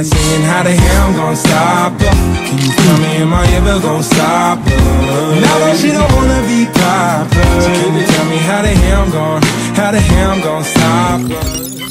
night singing how the hell I'm gon' stop her. Can you tell me am I ever gon' stop her? Now that she don't wanna be proper, so can you tell me how the hell I'm gon' stop her?